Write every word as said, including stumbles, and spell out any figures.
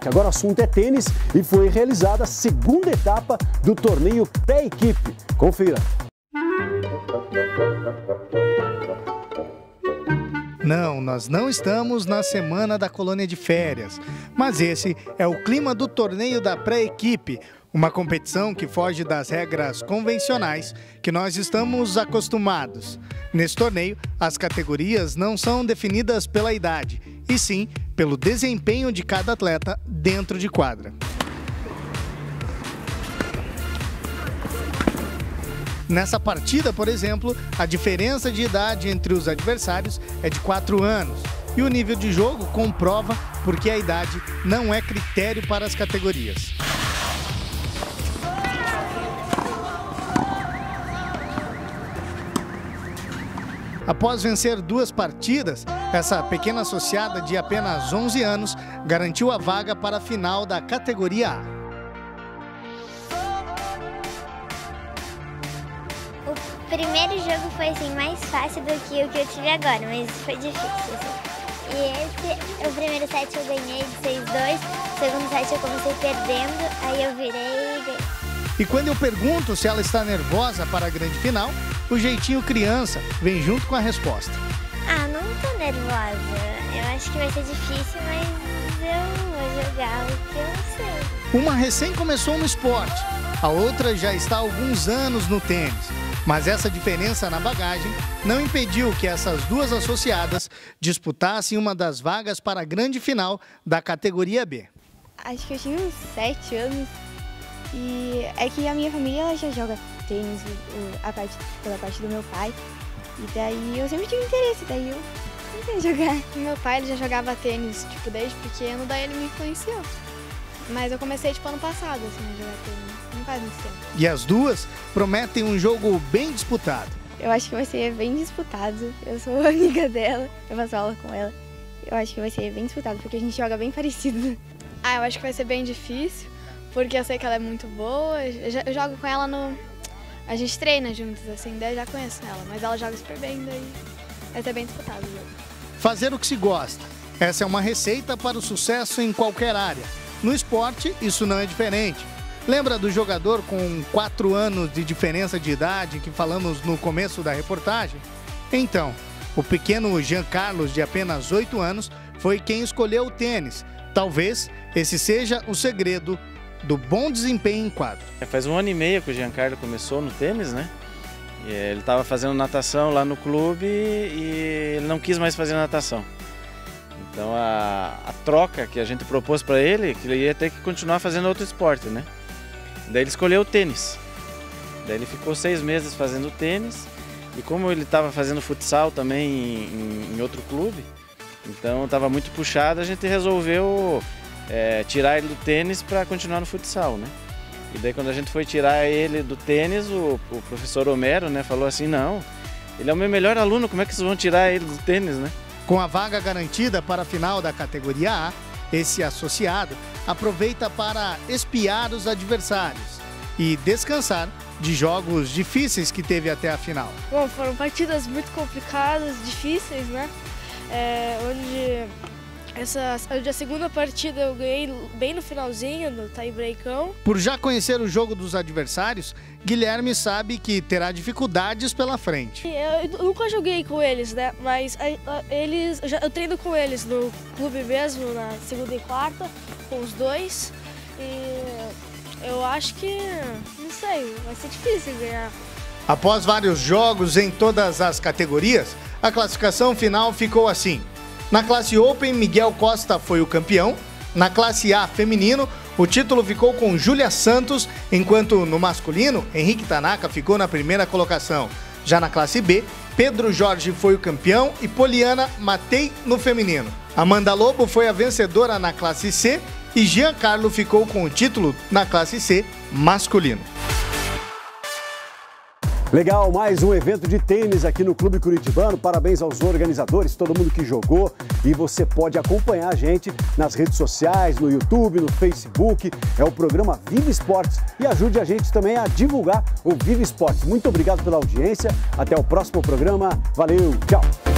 esporte. Agora o assunto é tênis e foi realizada a segunda etapa do torneio pré-equipe. Confira. Não, nós não estamos na semana da colônia de férias, mas esse é o clima do torneio da pré-equipe, uma competição que foge das regras convencionais que nós estamos acostumados. Nesse torneio, as categorias não são definidas pela idade, e sim pelo desempenho de cada atleta dentro de quadra. Nessa partida, por exemplo, a diferença de idade entre os adversários é de quatro anos. E o nível de jogo comprova porque a idade não é critério para as categorias. Após vencer duas partidas, essa pequena associada de apenas onze anos garantiu a vaga para a final da categoria A. O primeiro jogo foi assim, mais fácil do que o que eu tive agora, mas foi difícil. Assim. E esse, o primeiro set eu ganhei de seis a dois, o segundo set eu comecei perdendo, aí eu virei e ganhei. E quando eu pergunto se ela está nervosa para a grande final, o jeitinho criança vem junto com a resposta. Ah, não tô nervosa. Eu acho que vai ser difícil, mas eu vou jogar o que eu sei. Uma recém começou no esporte, a outra já está há alguns anos no tênis. Mas essa diferença na bagagem não impediu que essas duas associadas disputassem uma das vagas para a grande final da categoria B. Acho que eu tinha uns sete anos e é que a minha família ela já joga tênis a parte, pela parte do meu pai. E daí eu sempre tive interesse, daí eu tentei jogar. Meu pai ele já jogava tênis tipo, desde pequeno, daí ele me influenciou. Mas eu comecei tipo ano passado assim, a jogar tênis, não faz muito tempo. E as duas prometem um jogo bem disputado. Eu acho que vai ser bem disputado, eu sou amiga dela, eu faço aula com ela. Eu acho que vai ser bem disputado, porque a gente joga bem parecido. Ah, eu acho que vai ser bem difícil, porque eu sei que ela é muito boa, eu, já, eu jogo com ela no... A gente treina juntos, assim, daí eu já conheço ela, mas ela joga super bem, daí vai ser bem disputado o jogo. Fazer o que se gosta, essa é uma receita para o sucesso em qualquer área. No esporte, isso não é diferente. Lembra do jogador com quatro anos de diferença de idade que falamos no começo da reportagem? Então, o pequeno Jean Carlos, de apenas oito anos, foi quem escolheu o tênis. Talvez esse seja o segredo do bom desempenho em quadro. Faz um ano e meio que o Jean Carlos começou no tênis, né? E ele estava fazendo natação lá no clube e ele não quis mais fazer natação. Então a, a troca que a gente propôs para ele, que ele ia ter que continuar fazendo outro esporte, né? Daí ele escolheu o tênis. Daí ele ficou seis meses fazendo tênis e como ele estava fazendo futsal também em, em outro clube, então estava muito puxado, a gente resolveu é, tirar ele do tênis para continuar no futsal, né? E daí quando a gente foi tirar ele do tênis, o, o professor Homero, né, falou assim, não, ele é o meu melhor aluno, como é que vocês vão tirar ele do tênis, né? Com a vaga garantida para a final da categoria A, esse associado aproveita para espiar os adversários e descansar de jogos difíceis que teve até a final. Bom, foram partidas muito complicadas, difíceis, né? É, onde essa, onde a segunda partida eu ganhei bem no finalzinho, no tie-breakão. Por já conhecer o jogo dos adversários, Guilherme sabe que terá dificuldades pela frente. Eu nunca joguei com eles, né? Mas eles, eu, já, eu treino com eles no clube mesmo, na segunda e quarta, com os dois. E eu acho que, não sei, vai ser difícil ganhar. Após vários jogos em todas as categorias, a classificação final ficou assim. Na classe Open, Miguel Costa foi o campeão. Na classe A feminino, o título ficou com Júlia Santos, enquanto no masculino, Henrique Tanaka ficou na primeira colocação. Já na classe B, Pedro Jorge foi o campeão e Poliana Matei no feminino. Amanda Lobo foi a vencedora na classe C e Jean Carlos ficou com o título na classe C masculino. Legal, mais um evento de tênis aqui no Clube Curitibano. Parabéns aos organizadores, todo mundo que jogou. E você pode acompanhar a gente nas redes sociais, no YouTube, no Facebook. É o programa Vive Esportes. E ajude a gente também a divulgar o Vive Esportes. Muito obrigado pela audiência. Até o próximo programa. Valeu, tchau!